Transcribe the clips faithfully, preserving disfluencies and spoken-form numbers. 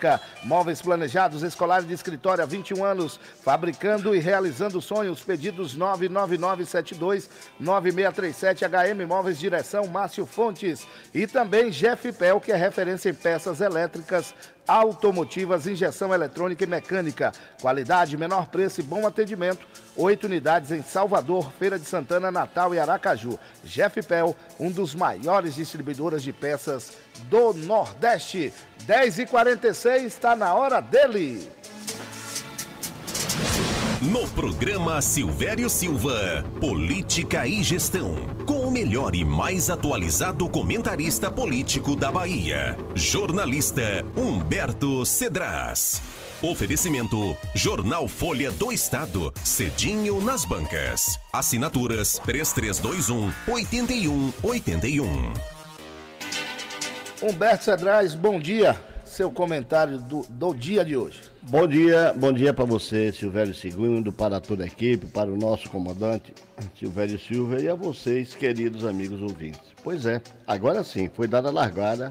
Mecânica, móveis planejados, escolares de escritório há vinte e um anos, fabricando e realizando sonhos. Pedidos nove nove nove sete dois nove seis três sete, H M Móveis, direção Márcio Fontes. E também Jeffpel, que é referência em peças elétricas, automotivas, injeção eletrônica e mecânica. Qualidade, menor preço e bom atendimento. Oito unidades em Salvador, Feira de Santana, Natal e Aracaju. Jeffpel, um dos maiores distribuidores de peças do Nordeste. dez e quarenta e seis, está na hora dele. No programa Silvério Silva, Política e Gestão, com o melhor e mais atualizado comentarista político da Bahia, jornalista Humberto Cedras. Oferecimento, Jornal Folha do Estado, cedinho nas bancas. Assinaturas três três dois um, oito um oito um. Humberto Cedras, bom dia. Seu comentário do, do dia de hoje. Bom dia, bom dia para você, Silvério Segundo, para toda a equipe, para o nosso comandante, Silvério Silva, e a vocês, queridos amigos ouvintes. Pois é, agora sim, foi dada a largada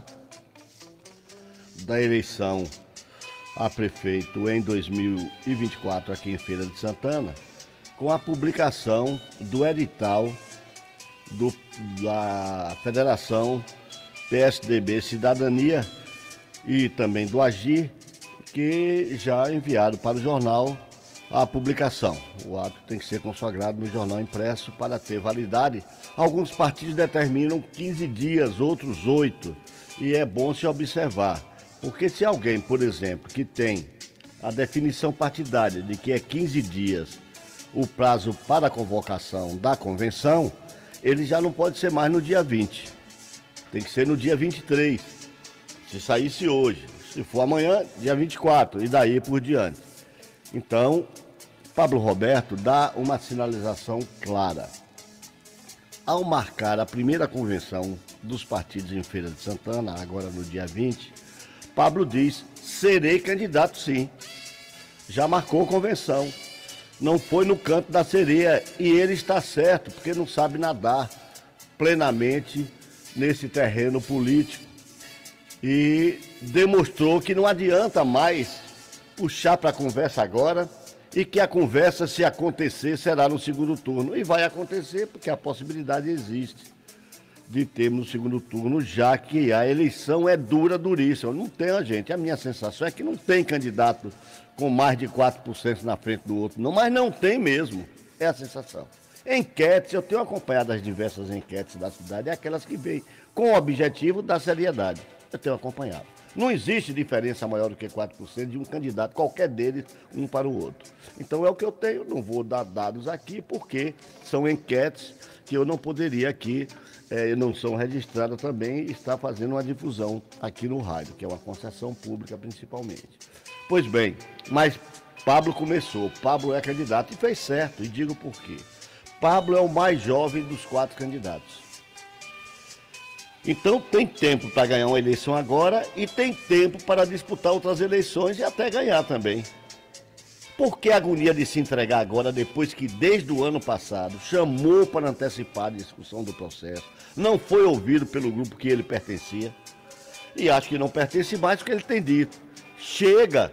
da eleição a prefeito em dois mil e vinte e quatro aqui em Feira de Santana, com a publicação do edital do, da Federação P S D B Cidadania e também do Agir, que já enviaram para o jornal a publicação. O ato tem que ser consagrado no jornal impresso para ter validade. Alguns partidos determinam quinze dias, outros oito, e é bom se observar, porque se alguém, por exemplo, que tem a definição partidária de que é quinze dias o prazo para a convocação da convenção, ele já não pode ser mais no dia vinte, tem que ser no dia vinte e três. Se saísse hoje, se for amanhã, dia vinte e quatro, e daí por diante. Então, Pablo Roberto dá uma sinalização clara. Ao marcar a primeira convenção dos partidos em Feira de Santana, agora no dia vinte, Pablo diz, serei candidato sim. Já marcou a convenção. Não foi no canto da sereia, e ele está certo, porque não sabe nadar plenamente nesse terreno político. E demonstrou que não adianta mais puxar para a conversa agora e que a conversa, se acontecer, será no segundo turno. E vai acontecer porque a possibilidade existe de termos no segundo turno, já que a eleição é dura, duríssima. Não tem, a gente, a minha sensação é que não tem candidato com mais de quatro por cento na frente do outro, não, mas não tem mesmo, é a sensação. Enquetes, eu tenho acompanhado as diversas enquetes da cidade, é aquelas que vêm com o objetivo da seriedade. Eu tenho acompanhado. Não existe diferença maior do que quatro por cento de um candidato, qualquer deles, um para o outro. Então é o que eu tenho, não vou dar dados aqui, porque são enquetes que eu não poderia aqui, eh, não são registradas também, e está fazendo uma difusão aqui no rádio, que é uma concessão pública principalmente. Pois bem, mas Pablo começou, Pablo é candidato e fez certo, e digo por quê. Pablo é o mais jovem dos quatro candidatos. Então tem tempo para ganhar uma eleição agora e tem tempo para disputar outras eleições e até ganhar também. Por que a agonia de se entregar agora, depois que desde o ano passado chamou para antecipar a discussão do processo, não foi ouvido pelo grupo que ele pertencia? E acho que não pertence mais do que ele tem dito. Chega!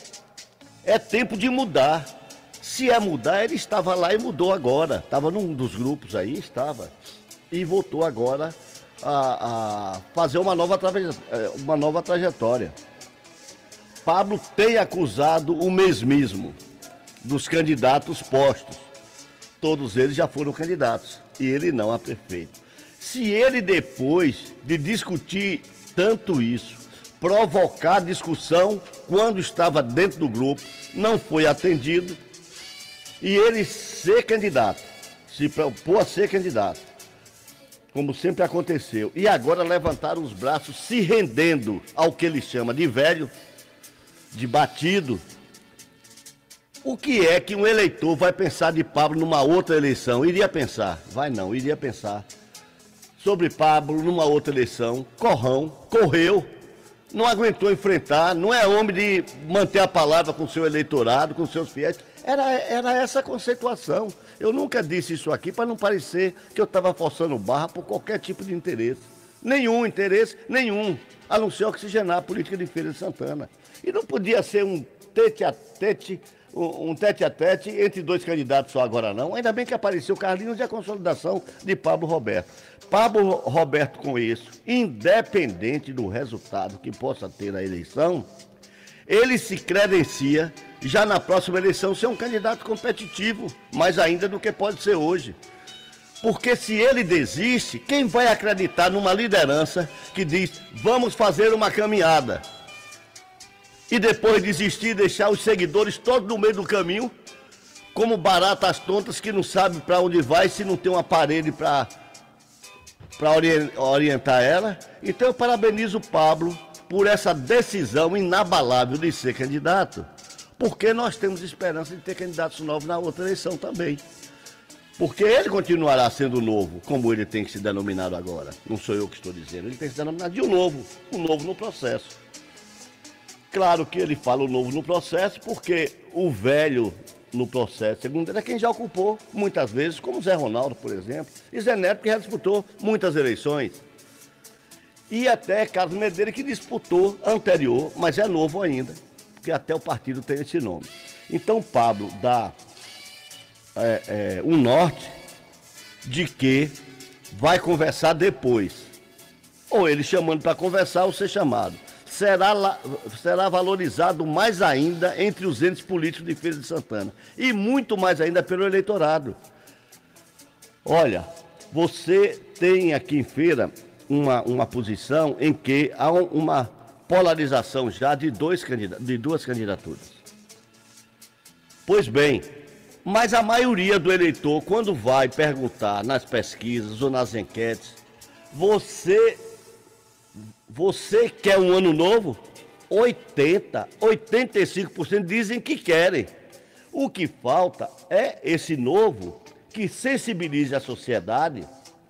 É tempo de mudar. Se é mudar, ele estava lá e mudou agora. Estava num dos grupos aí, estava. E voltou agora A, a fazer uma nova, uma nova trajetória. Pablo tem acusado o mesmismo dos candidatos postos. Todos eles já foram candidatos e ele não a prefeito. Se ele, depois de discutir tanto isso, provocar discussão quando estava dentro do grupo, não foi atendido, e ele ser candidato, se propor a ser candidato, como sempre aconteceu, e agora levantaram os braços se rendendo ao que ele chama de velho, de batido. O que é que um eleitor vai pensar de Pablo numa outra eleição? Iria pensar, vai não, iria pensar sobre Pablo numa outra eleição. Corrão, correu, não aguentou enfrentar, não é homem de manter a palavra com seu eleitorado, com seus fiéis. Era, era essa a conceituação. Eu nunca disse isso aqui para não parecer que eu estava forçando barra por qualquer tipo de interesse. Nenhum interesse, nenhum, a não ser oxigenar a política de Feira de Santana. E não podia ser um tete a tete, um tete a tete entre dois candidatos só agora não. Ainda bem que apareceu Carlinhos e a consolidação de Pablo Roberto. Pablo Roberto com isso, independente do resultado que possa ter na eleição, ele se credencia já na próxima eleição ser um candidato competitivo, mais ainda do que pode ser hoje. Porque se ele desiste, quem vai acreditar numa liderança que diz, vamos fazer uma caminhada, e depois desistir e deixar os seguidores todos no meio do caminho, como baratas tontas que não sabem para onde vai se não tem uma parede para para orientar ela? Então eu parabenizo o Pablo por essa decisão inabalável de ser candidato, porque nós temos esperança de ter candidatos novos na outra eleição também. Porque ele continuará sendo novo, como ele tem que se denominar agora. Não sou eu que estou dizendo, ele tem que se denominar de um novo, um novo no processo. Claro que ele fala o novo no processo, porque o velho no processo, segundo ele, é quem já ocupou muitas vezes, como Zé Ronaldo, por exemplo, e Zé Neto, que já disputou muitas eleições. E até Carlos Medeiros, que disputou anterior, mas é novo ainda, porque até o partido tem esse nome. Então, Pablo dá é, é, um norte de que vai conversar depois. Ou ele chamando para conversar ou ser chamado. Será, será valorizado mais ainda entre os entes políticos de Feira de Santana. E muito mais ainda pelo eleitorado. Olha, você tem aqui em Feira uma, uma posição em que há uma polarização já de, dois de duas candidaturas. Pois bem, mas a maioria do eleitor, quando vai perguntar nas pesquisas ou nas enquetes, você... Você quer um ano novo? oitenta, oitenta e cinco por cento dizem que querem. O que falta é esse novo que sensibilize a sociedade,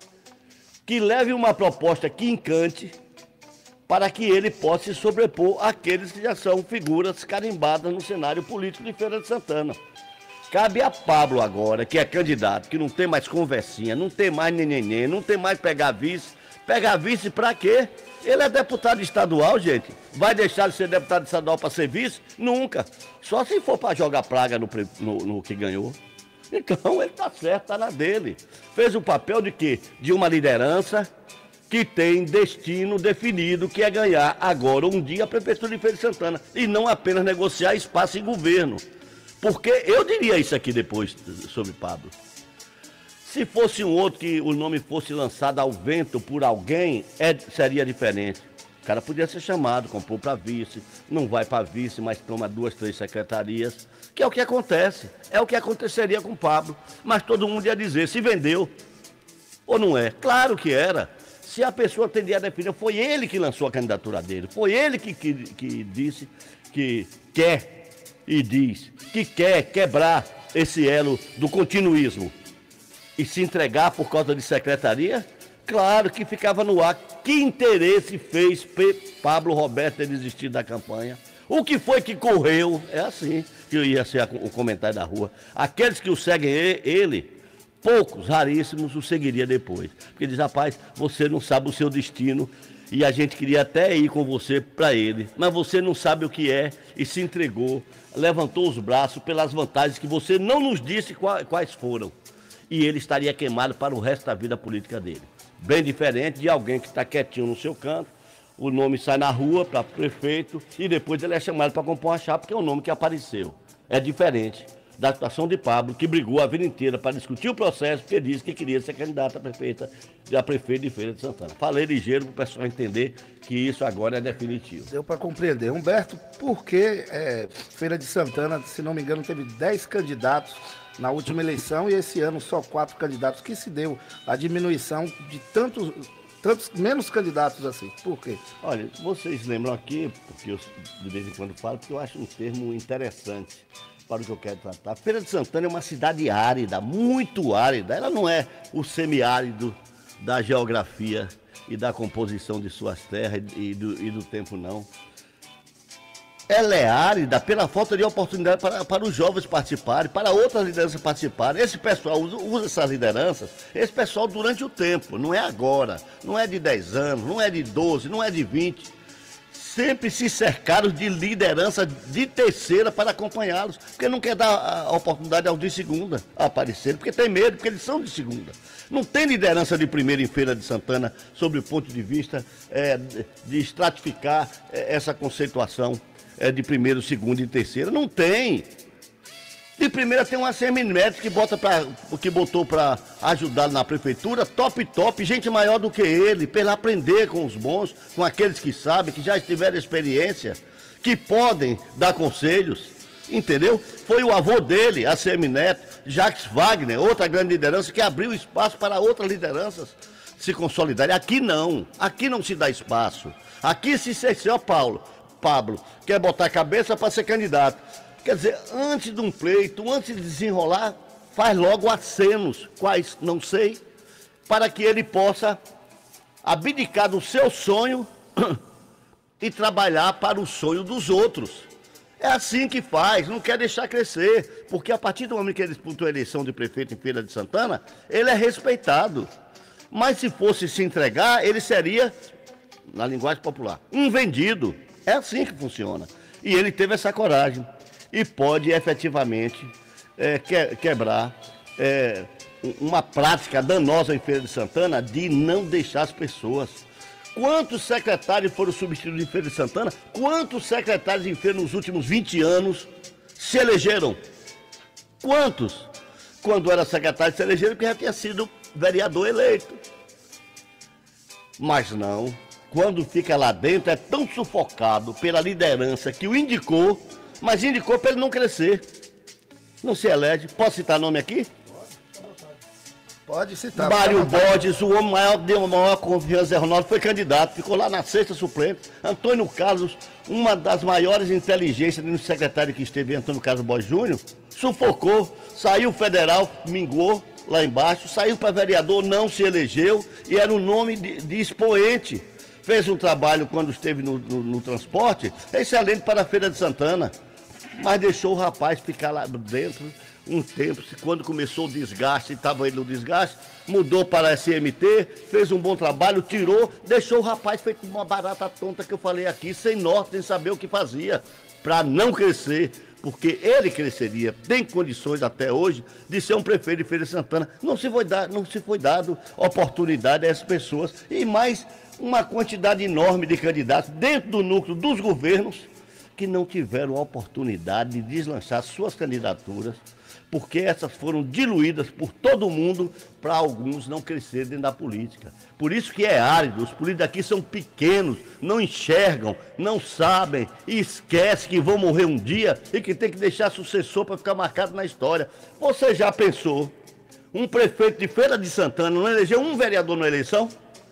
que leve uma proposta que encante, para que ele possa se sobrepor àqueles que já são figuras carimbadas no cenário político de Feira de Santana. Cabe a Pablo agora, que é candidato, que não tem mais conversinha, não tem mais nenenê, não tem mais pegar vice. Pegar vice pra quê? Ele é deputado estadual, gente. Vai deixar de ser deputado estadual para ser vice? Nunca. Só se for para jogar praga no, no, no que ganhou. Então ele tá certo, tá na dele. Fez o papel de quê? De uma liderança que tem destino definido, que é ganhar agora um dia a prefeitura de Feira de Santana. E não apenas negociar espaço em governo. Porque eu diria isso aqui depois sobre Pablo. Se fosse um outro que o nome fosse lançado ao vento por alguém, é, seria diferente. O cara podia ser chamado, comprou para vice, não vai para vice, mas toma duas, três secretarias, que é o que acontece. É o que aconteceria com o Pablo. Mas todo mundo ia dizer, se vendeu ou não é? Claro que era. Se a pessoa tendia a definir, foi ele que lançou a candidatura dele, foi ele que, que, que disse que quer e diz que quer quebrar esse elo do continuismo. E se entregar por causa de secretaria? Claro que ficava no ar. Que interesse fez Pablo Roberto ter desistido da campanha? O que foi que correu? É assim que ia ser o comentário da rua. Aqueles que o seguem ele, poucos, raríssimos, o seguiria depois. Porque diz, rapaz, você não sabe o seu destino e a gente queria até ir com você para ele, mas você não sabe o que é e se entregou, levantou os braços pelas vantagens que você não nos disse quais foram. E ele estaria queimado para o resto da vida política dele. Bem diferente de alguém que está quietinho no seu canto, o nome sai na rua para prefeito e depois ele é chamado para compor uma chapa, porque é o nome que apareceu. É diferente da situação de Pablo, que brigou a vida inteira para discutir o processo, porque disse que queria ser candidato a prefeita, a prefeito de Feira de Santana. Falei ligeiro para o pessoal entender que isso agora é definitivo. Deu para compreender. Humberto, por que é, Feira de Santana, se não me engano, teve dez candidatos na última eleição e esse ano só quatro candidatos, que se deu a diminuição de tantos, tantos menos candidatos assim? Por quê? Olha, vocês lembram aqui, porque eu de vez em quando falo, porque eu acho um termo interessante para o que eu quero tratar. Feira de Santana é uma cidade árida, muito árida. Ela não é o semiárido da geografia e da composição de suas terras e do, e do tempo, não. ela é árida pela falta de oportunidade para, para os jovens participarem, para outras lideranças participarem. Esse pessoal usa, usa essas lideranças, esse pessoal durante o tempo, não é agora, não é de dez anos, não é de doze, não é de vinte. Sempre se cercaram de liderança de terceira para acompanhá-los, porque não quer dar a oportunidade aos de segunda a aparecerem, porque tem medo, porque eles são de segunda. Não tem liderança de primeira em Feira de Santana, sob o ponto de vista é, de estratificar é, essa conceituação é, de primeiro, segundo e terceira. Não tem. De primeira tem uma seminética que, bota pra, que botou para ajudar na prefeitura, top, top, gente maior do que ele, para ele aprender com os bons, com aqueles que sabem, que já tiveram experiência, que podem dar conselhos, entendeu? Foi o avô dele, a Semineto, Jacques Wagner, outra grande liderança, que abriu espaço para outras lideranças se consolidarem. Aqui não, aqui não se dá espaço. Aqui se senhor Paulo, Pablo, quer botar a cabeça para ser candidato. Quer dizer, antes de um pleito, antes de desenrolar, faz logo acenos, quais não sei, para que ele possa abdicar do seu sonho e trabalhar para o sonho dos outros. É assim que faz, não quer deixar crescer, porque a partir do momento que ele disputou a eleição de prefeito em Feira de Santana, ele é respeitado. Mas se fosse se entregar, ele seria, na linguagem popular, um vendido. É assim que funciona. E ele teve essa coragem. E pode efetivamente é, que, quebrar é, uma prática danosa em Feira de Santana de não deixar as pessoas. Quantos secretários foram substituídos em Feira de Santana? Quantos secretários em Feira nos últimos vinte anos se elegeram? Quantos? Quando era secretário se elegeram porque já tinha sido vereador eleito. Mas não, quando fica lá dentro é tão sufocado pela liderança que o indicou, mas indicou para ele não crescer. Não se elege. Posso citar nome aqui? Pode citar. Mário Borges, o homem maior, deu uma maior confiança em Ronaldo, foi candidato, ficou lá na sexta suplente. Antônio Carlos, uma das maiores inteligências do secretário que esteve, Antônio Carlos Borges Júnior, sufocou, saiu federal, mingou lá embaixo, saiu para vereador, não se elegeu e era um nome de, de expoente. Fez um trabalho quando esteve no, no, no transporte, excelente para a Feira de Santana, mas deixou o rapaz ficar lá dentro um tempo. Quando começou o desgaste, estava ele no desgaste, mudou para a S M T, fez um bom trabalho, tirou, deixou o rapaz feito uma barata tonta que eu falei aqui, sem norte, sem saber o que fazia, para não crescer, porque ele cresceria, tem condições até hoje de ser um prefeito de Feira de Santana. Não se foi dado, não se foi dado oportunidade a essas pessoas, e mais uma quantidade enorme de candidatos dentro do núcleo dos governos que não tiveram a oportunidade de deslanchar suas candidaturas, porque essas foram diluídas por todo mundo para alguns não crescerem dentro da política. Por isso que é árido, os políticos aqui são pequenos, não enxergam, não sabem e esquecem que vão morrer um dia e que tem que deixar sucessor para ficar marcado na história. Você já pensou, um prefeito de Feira de Santana não elegeu um vereador na eleição?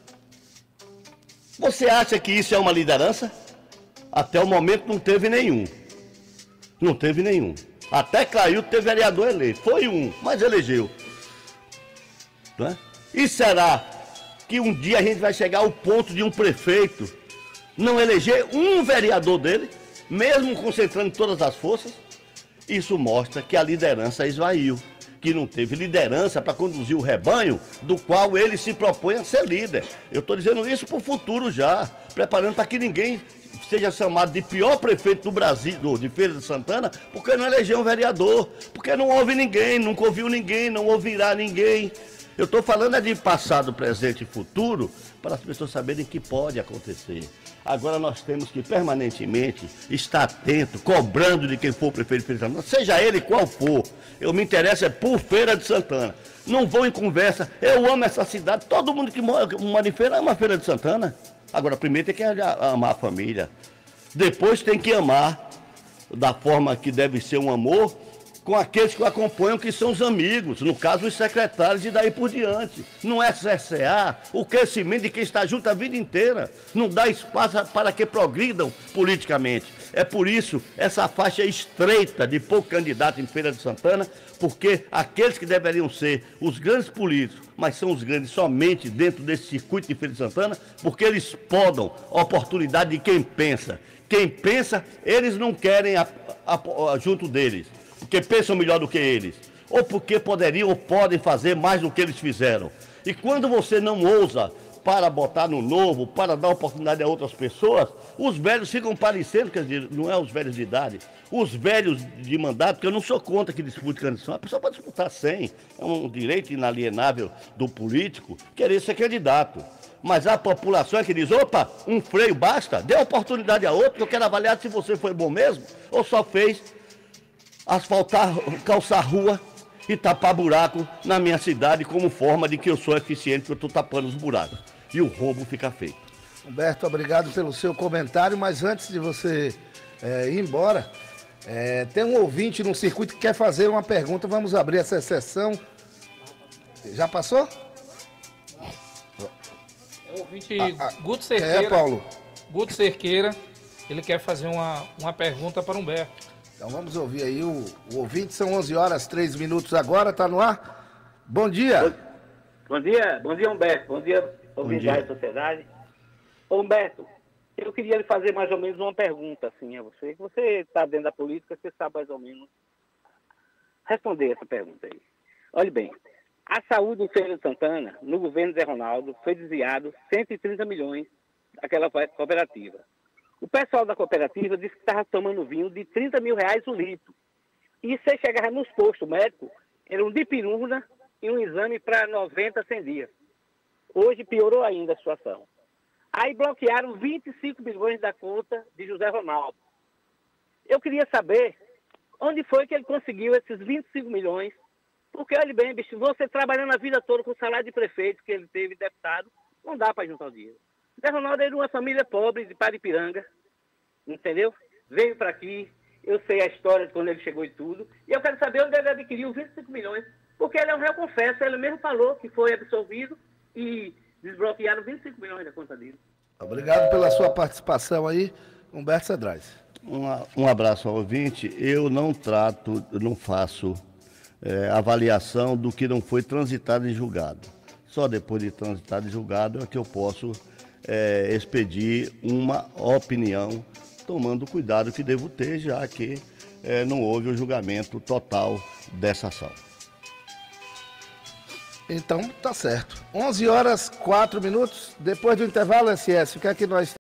Você acha que isso é uma liderança? Até o momento não teve nenhum. Não teve nenhum. Até Clailton teve vereador eleito. Foi um, mas elegeu. Não é? E será que um dia a gente vai chegar ao ponto de um prefeito não eleger um vereador dele, mesmo concentrando todas as forças? Isso mostra que a liderança esvaiu, que não teve liderança para conduzir o rebanho do qual ele se propõe a ser líder. Eu estou dizendo isso para o futuro já, preparando para que ninguém seja chamado de pior prefeito do Brasil, de Feira de Santana, porque não elegeu um vereador, porque não houve ninguém, nunca ouviu ninguém, não ouvirá ninguém. Eu estou falando é de passado, presente e futuro, para as pessoas saberem que pode acontecer. Agora nós temos que permanentemente estar atento, cobrando de quem for o prefeito de Feira de Santana, seja ele qual for. Eu me interesso é por Feira de Santana. Não vou em conversa, eu amo essa cidade, todo mundo que mora, mora em Feira ama Feira de Santana. Agora, primeiro tem que amar a família, depois tem que amar da forma que deve ser um amor com aqueles que o acompanham, que são os amigos, no caso os secretários e daí por diante. Não é cercear o crescimento de quem está junto a vida inteira, não dá espaço para que progridam politicamente. É por isso essa faixa estreita de pouco candidato em Feira de Santana, porque aqueles que deveriam ser os grandes políticos, mas são os grandes somente dentro desse circuito de Feira de Santana, porque eles podam a oportunidade de quem pensa Quem pensa, eles não querem a, a, a, junto deles, porque pensam melhor do que eles, ou porque poderiam ou podem fazer mais do que eles fizeram. E quando você não ousa para botar no novo, para dar oportunidade a outras pessoas, os velhos ficam parecendo, quer dizer, não é os velhos de idade, os velhos de mandato, que eu não sou contra que dispute candidato, a pessoa pode disputar sem, é um direito inalienável do político querer ser candidato. Mas a população é que diz, opa, um freio basta, dê oportunidade a outro, eu quero avaliar se você foi bom mesmo, ou só fez asfaltar, calçar rua e tapar buraco na minha cidade como forma de que eu sou eficiente, que eu estou tapando os buracos. E o roubo fica feito. Humberto, obrigado pelo seu comentário, mas antes de você é, ir embora, é, tem um ouvinte no circuito que quer fazer uma pergunta, vamos abrir essa sessão. Já passou? É o ouvinte ah, ah, Guto Cerqueira. É, Paulo? Guto Cerqueira, ele quer fazer uma, uma pergunta para o Humberto. Então vamos ouvir aí o, o ouvinte, são onze horas, três minutos agora, tá no ar? Bom dia. Bom, bom dia, bom dia Humberto, bom dia ouvinte da sociedade. Ô, Humberto, eu queria lhe fazer mais ou menos uma pergunta assim a você. Você está dentro da política, você sabe mais ou menos responder essa pergunta aí. Olhe bem, a saúde em Feira de Santana, no governo Zé Ronaldo, foi desviado cento e trinta milhões daquela cooperativa. O pessoal da cooperativa disse que estava tomando vinho de trinta mil reais o litro. E você chegava nos postos médicos, era um dipirona e um exame para noventa, cem dias. Hoje piorou ainda a situação. Aí bloquearam vinte e cinco milhões da conta de José Ronaldo. Eu queria saber onde foi que ele conseguiu esses vinte e cinco milhões. Porque, olha bem, bicho, você trabalhando a vida toda com o salário de prefeito que ele teve, deputado, não dá para juntar o dinheiro. Zé Ronaldo era uma família pobre de Paripiranga, entendeu? Veio para aqui, eu sei a história de quando ele chegou e tudo, e eu quero saber onde ele adquiriu vinte e cinco milhões, porque ele é um réu confesso, ele mesmo falou que foi absolvido e desbloquearam vinte e cinco milhões da conta dele. Obrigado pela sua participação aí, Humberto Cedrais. Uma, um abraço ao ouvinte. Eu não trato, eu não faço é, avaliação do que não foi transitado e julgado. Só depois de transitado e julgado é que eu posso É, expedir uma opinião, tomando o cuidado que devo ter, já que é, não houve o julgamento total dessa ação. Então, tá certo. onze horas, quatro minutos. Depois do intervalo, S S, o que é que nós